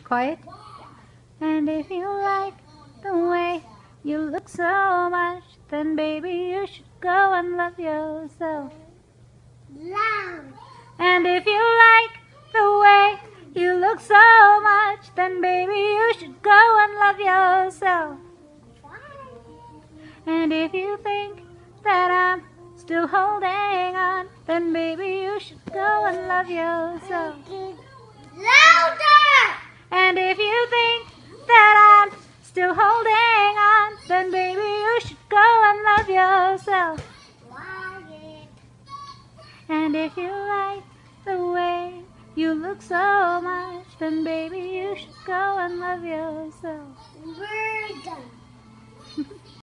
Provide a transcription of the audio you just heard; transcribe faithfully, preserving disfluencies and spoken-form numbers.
Quiet. And if you like the way you look so much, then baby you should go and love yourself. Loud. And if you like the way you look so much, then baby you should go and love yourself. And if you think that I'm still holding on, then baby you should go and love yourself. Louder! And if you think that I'm still holding on, then baby you should go and love yourself. Quiet. And if you like the way you look so much, then baby you should go and love yourself. We're done.